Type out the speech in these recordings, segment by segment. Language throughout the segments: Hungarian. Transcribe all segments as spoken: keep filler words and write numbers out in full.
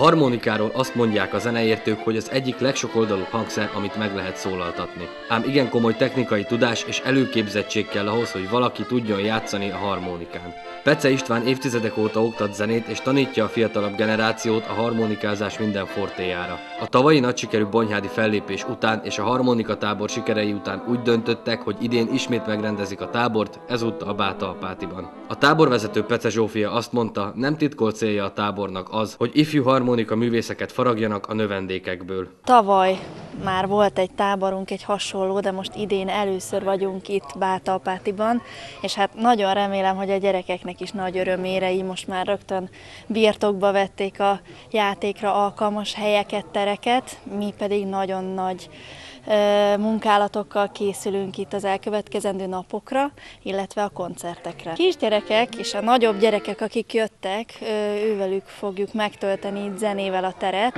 harmonikáról azt mondják a zeneértők, hogy az egyik legsokoldalúbb hangszer, amit meg lehet szólaltatni. Ám igen komoly technikai tudás és előképzettség kell ahhoz, hogy valaki tudjon játszani a harmonikán. Pece István évtizedek óta oktat zenét és tanítja a fiatalabb generációt a harmonikázás minden fortéjára. A tavalyi nagy sikerű bonyhádi fellépés után és a harmonikatábor sikerei után úgy döntöttek, hogy idén ismét megrendezik a tábort, ezúttal Bátalpátiban. A táborvezető Pece Zsófia azt mondta, nem titkolt célja a tábornak az, hogy ifjú harmonika művészeket faragjanak a növendékekből. Tavaly már volt egy táborunk, egy hasonló, de most idén először vagyunk itt Bátalpátiban, és hát nagyon remélem, hogy a gyerekeknek is nagy örömére így most már rögtön birtokba vették a játékra alkalmas helyeket, tereket, mi pedig nagyon nagy munkálatokkal készülünk itt az elkövetkezendő napokra, illetve a koncertekre. Kisgyerekek és a nagyobb gyerekek, akik jöttek, ővelük fogjuk megtölteni itt zenével a teret.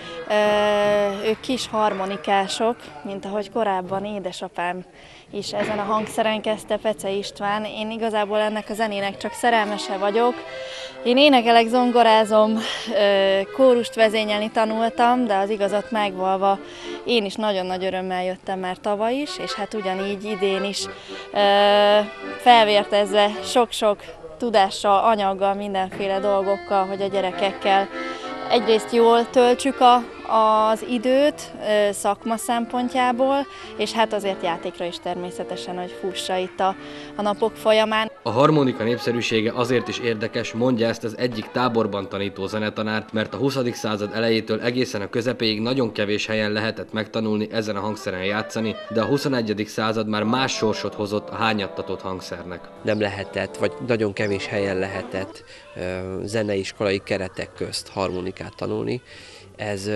Ők kis harmonikások, mint ahogy korábban édesapám is ezen a hangszeren kezdte, Pece István. Én igazából ennek a zenének csak szerelmese vagyok. Én énekelek, zongorázom, kórust vezényelni tanultam, de az igazat megvalva én is nagyon nagy örömmel jöttem már tavaly is, és hát ugyanígy idén is felvértezve sok-sok tudással, anyaggal, mindenféle dolgokkal, hogy a gyerekekkel egyrészt jól töltsük a, az időt szakma szempontjából, és hát azért játékra is természetesen, hogy fussa itt a, a napok folyamán. A harmonika népszerűsége azért is érdekes, mondja ezt az egyik táborban tanító zenetanár, mert a huszadik század elejétől egészen a közepéig nagyon kevés helyen lehetett megtanulni ezen a hangszeren játszani, de a huszonegyedik század már más sorsot hozott a hányattatott hangszernek. Nem lehetett, vagy nagyon kevés helyen lehetett zeneiskolai keretek közt harmonikát tanulni. Ez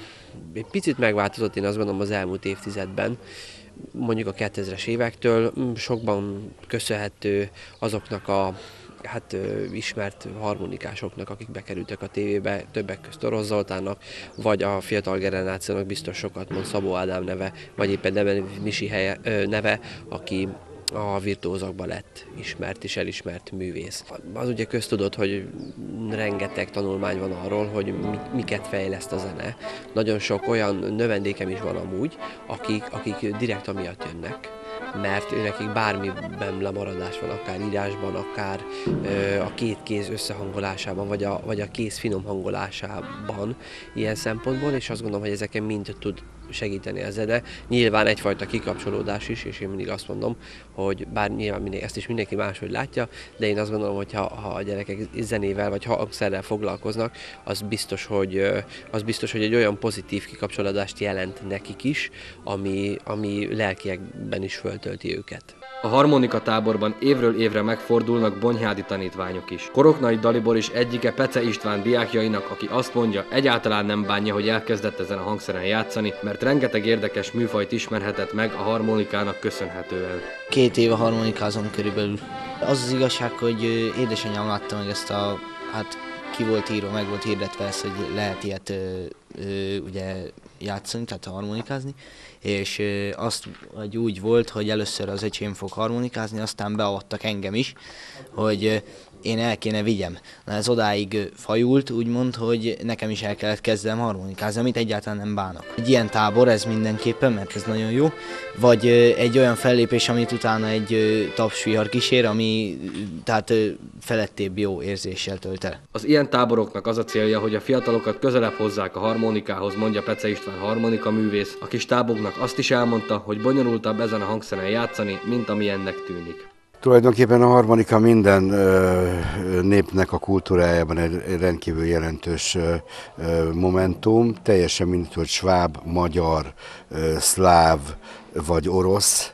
egy picit megváltozott, én azt gondolom, az elmúlt évtizedben, mondjuk a kétezres évektől, sokban köszönhető azoknak a hát ismert harmonikásoknak, akik bekerültek a tévébe, többek közt Orosz Zoltánnak, vagy a fiatal generációnak biztos sokat mond Szabó Ádám neve, vagy éppen Deben Misi helye, neve, aki a virtuózokban lett ismert és elismert művész. Az ugye köztudott, hogy rengeteg tanulmány van arról, hogy miket fejleszt a zene. Nagyon sok olyan növendékem is van amúgy, akik, akik direkt amiatt jönnek, mert őnekik bármiben lemaradás van, akár írásban, akár ö, a két kéz összehangolásában, vagy a, vagy a kéz finom hangolásában ilyen szempontból, és azt gondolom, hogy ezeken mind tud segíteni a zene. Nyilván egyfajta kikapcsolódás is, és én mindig azt mondom, hogy bár nyilván mindig, ezt is mindenki máshogy látja, de én azt gondolom, hogy ha, ha a gyerekek zenével vagy hangszerrel foglalkoznak, az biztos, hogy, az biztos, hogy egy olyan pozitív kikapcsolódást jelent nekik is, ami, ami lelkiekben is föltölti őket. A harmonika táborban évről évre megfordulnak bonyhádi tanítványok is. Koroknai Dalibor is egyike Pece István diákjainak, aki azt mondja, egyáltalán nem bánja, hogy elkezdett ezen a hangszeren játszani, mert rengeteg érdekes műfajt ismerhetett meg a harmonikának köszönhetően. Két éve harmonikázom körülbelül. Az az igazság, hogy édesanyám látta meg ezt a, hát ki volt írva, meg volt hirdetve ezt, hogy lehet ilyet ö, ö, ugye játszani, tehát harmonikázni, és ö, azt hogy úgy volt, hogy először az öcsém fog harmonikázni, aztán beavattak engem is, hogy ö, én el kéne vigyem. Na ez odáig fajult, úgymond, hogy nekem is el kellett kezdenem harmonikázni, amit egyáltalán nem bánok. Egy ilyen tábor ez mindenképpen, mert ez nagyon jó, vagy egy olyan fellépés, amit utána egy tapsvihar kísér, ami tehát felettébb jó érzéssel tölt el. Az ilyen táboroknak az a célja, hogy a fiatalokat közelebb hozzák a harmonikához, mondja Pece István harmonika művész. A kis tábornak azt is elmondta, hogy bonyolultabb ezen a hangszeren játszani, mint amilyennek tűnik. Tulajdonképpen a harmonika minden ö, népnek a kultúrájában egy rendkívül jelentős ö, ö, momentum, teljesen mindegy, hogy sváb, magyar, ö, szláv vagy orosz,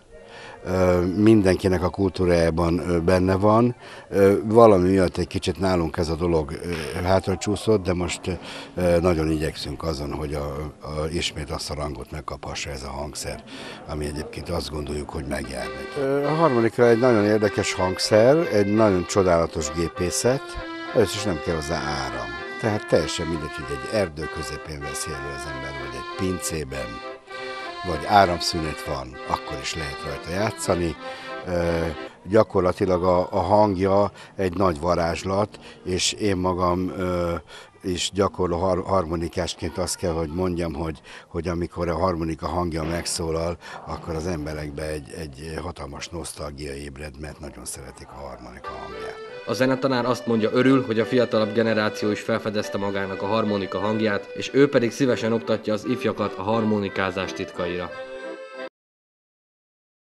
ö, mindenkinek a kultúrájában ö, benne van. Ö, valami miatt egy kicsit nálunk ez a dolog ö, hátracsúszott, de most ö, nagyon igyekszünk azon, hogy a, a, ismét azt a rangot megkaphassa ez a hangszer, ami egyébként azt gondoljuk, hogy megjár. A harmonika egy nagyon érdekes hangszer, egy nagyon csodálatos gépészet, először is nem kell hozzá áram. Tehát teljesen mindegy, hogy egy erdő közepén veszi elő az ember, vagy egy pincében, vagy áramszünet van, akkor is lehet rajta játszani. gyakorlatilag a, a hangja egy nagy varázslat, és én magam ö, és gyakorló har- harmonikásként azt kell, hogy mondjam, hogy, hogy amikor a harmonika hangja megszólal, akkor az emberekbe egy, egy hatalmas nosztalgia ébred, mert nagyon szeretik a harmonika hangját. A zenetanár azt mondja, örül, hogy a fiatalabb generáció is felfedezte magának a harmonika hangját, és ő pedig szívesen oktatja az ifjakat a harmonikázás titkaira.